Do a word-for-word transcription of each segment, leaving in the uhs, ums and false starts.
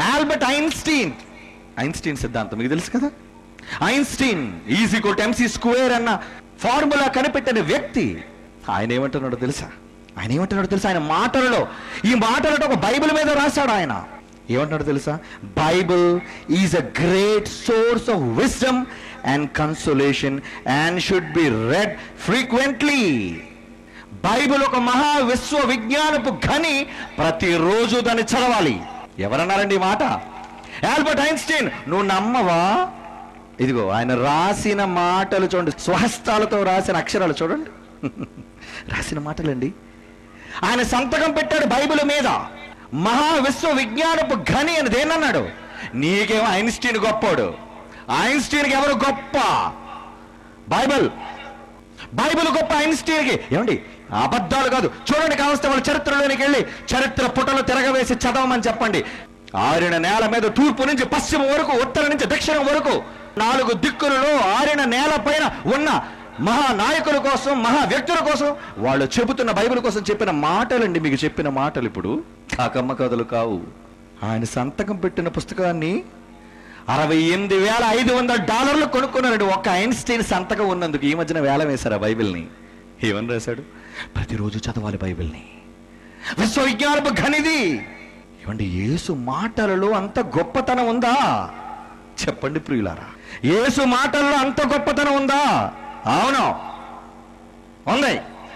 Albert Einstein, Einstein సిద్ధాంతం మీకు తెలుసు కదా. Einstein is equal to MC square అన్న ఫార్ములా కనిపెట్టిన వ్యక్తి. ఆయన ఏమంటున్నాడో తెలుసా? ఆయన ఏమంటున్నాడో తెలుసా? ఆయన మాటలలో, ఈ మాటలలో ఒక బైబిల్ మీద రాశాడు. ఆయన ఏమంటున్నాడో తెలుసా? Bible is a great source of wisdom and consolation and should be read frequently. Bible ఒక మహా విశ్వ విజ్ఞానపు ఘని, ప్రతిరోజు దాన్ని చదవాలి. ఎవరన్నారండి ఈ మాట? Albert Einstein. నువ్వు నమ్మవా? ఇదిగో ఆయన రాసిన మాటలు చూడండి, స్వహస్తాలతో రాసిన అక్షరాలు చూడండి, రాసిన మాటలండి. ఆయన సంతకం పెట్టాడు బైబిల్ మీద. మహా విశ్వ విజ్ఞానపు ఘని అని దేనన్నాడు? నీకేమో ఐన్స్టీన్ గొప్పోడు. ఐన్స్టీన్కి ఎవరు గొప్ప? బైబిల్. బైబిల్ గొప్ప ఐన్స్టీన్కి. ఏమండి అబద్ధాలు కాదు. చూడండి, కావస్తే వాళ్ళ చరిత్రలోనికి వెళ్ళి చరిత్ర పుటలు తిరగవేసి చదవమని చెప్పండి. ఆరిన నేల మీద తూర్పు నుంచి పశ్చిమ వరకు, ఉత్తరం నుంచి దక్షిణం వరకు, నాలుగు దిక్కులలో ఆరిన నేల పైన ఉన్న మహా నాయకుల కోసం, మహా వ్యక్తుల కోసం, వాళ్ళు చెబుతున్న బైబిల్ కోసం చెప్పిన మాటలండి. మీకు చెప్పిన మాటలు ఇప్పుడు కాకమ్మ కథలు కావు. ఆయన సంతకం పెట్టిన పుస్తకాన్ని అరవై ఎనిమిది వేల ఐదు వందల డాలర్లు కొనుక్కున్నారండి ఒక్క ఐన్స్టీన్ సంతకం ఉన్నందుకు. ఈ మధ్యన వేలం వేశారు ఆ బైబిల్ని. ఏమని రాశాడు? ప్రతిరోజు చదవాలి బైబిల్ని. విశ్వవిజ్ఞానపు ఘనిది. ఏమండి యేసు మాటలలో అంత గొప్పతనం ఉందా? చెప్పండి ప్రియులారా, యేసు మాటల్లో అంత గొప్పతనం ఉందా? అవును, ఉంది.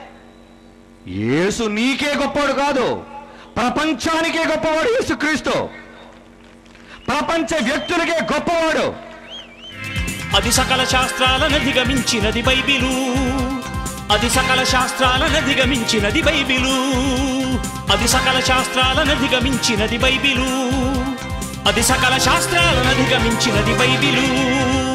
యేసు నీకే గొప్పవాడు కాదు, ప్రపంచానికే గొప్పవాడు యేసుక్రీస్తు. ప్రపంచ వ్యక్తులకే గొప్పవాడు. అది సకల శాస్త్రాలను అధిగమించినది బైబిలు. అది సకల శాస్త్రాలను అధిగమించినది బైబిలు. అది సకల శాస్త్రాలను అధిగమించినది బైబిలు. అది సకల శాస్త్రాలను అధిగమించినది బైబిలు.